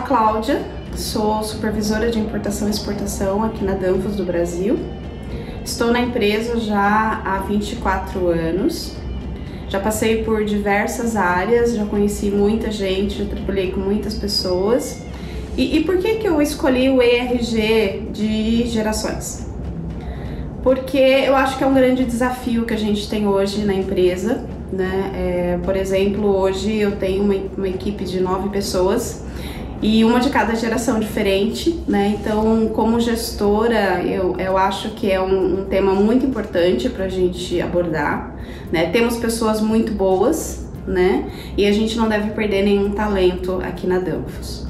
Cláudia, sou supervisora de importação e exportação aqui na Danfoss do Brasil. Estou na empresa já há 24 anos. Já passei por diversas áreas, já conheci muita gente, já trabalhei com muitas pessoas. E por que eu escolhi o ERG de gerações? Porque eu acho que é um grande desafio que a gente tem hoje na empresa, né? Por exemplo, hoje eu tenho uma equipe de 9 pessoas e uma de cada geração diferente, né? Então, como gestora, eu acho que é um tema muito importante para a gente abordar, né? Temos pessoas muito boas, né? E a gente não deve perder nenhum talento aqui na Danfoss.